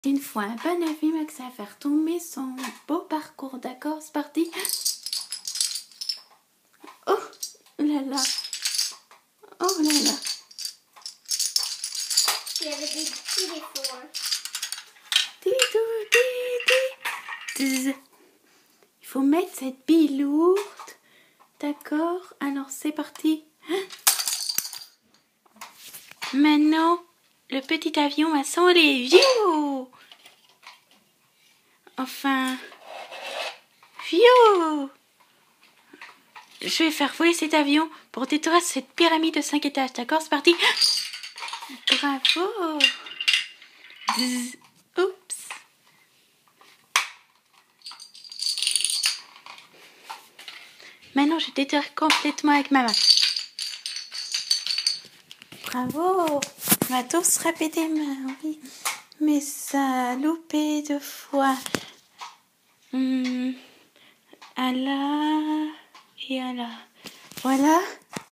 Une fois un bon avis, Max à faire tomber son beau parcours, d'accord? C'est parti. Oh là là. Oh là là. Il y avait des petits défauts. Hein. Il faut mettre cette bille lourde. D'accord? Alors c'est parti. Maintenant, le petit avion va s'envoler. Viou! Enfin. Viou! Je vais faire voler cet avion pour détruire cette pyramide de 5 étages. D'accord? C'est parti. Bravo! Zzz. Oups! Maintenant, je détruire complètement avec ma main. Bravo! On va tous répéter, oui. Mais ça a loupé 2 fois. À là et à là. Voilà.